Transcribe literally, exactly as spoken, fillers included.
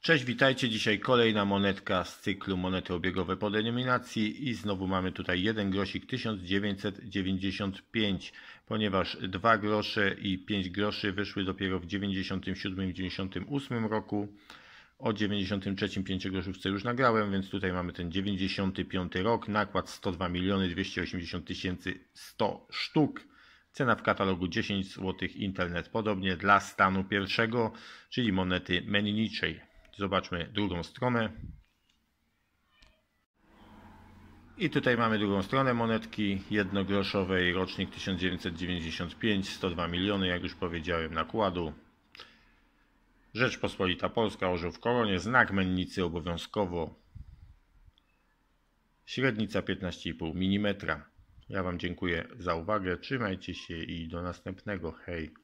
Cześć, witajcie. Dzisiaj kolejna monetka z cyklu monety obiegowe po denominacji i znowu mamy tutaj jeden grosik tysiąc dziewięćset dziewięćdziesiąt pięć, ponieważ dwa grosze i pięć groszy wyszły dopiero w dziewięćdziesiątym siódmym i dziewięćdziesiątym ósmym roku. O dziewięćdziesiątym trzecim pięciogroszówce już nagrałem, więc tutaj mamy ten dziewięćdziesiąty piąty rok, nakład sto dwa miliony dwieście osiemdziesiąt tysięcy sto sztuk. Cena w katalogu dziesięć złotych, internet podobnie dla stanu pierwszego, czyli monety menniczej. Zobaczmy drugą stronę. I tutaj mamy drugą stronę monetki jednogroszowej, rocznik tysiąc dziewięćset dziewięćdziesiąt pięć, sto dwa miliony, jak już powiedziałem, nakładu. Rzeczpospolita Polska, orzeł w koronie, znak mennicy obowiązkowo. Średnica piętnaście i pół milimetra. Ja Wam dziękuję za uwagę, trzymajcie się i do następnego. Hej!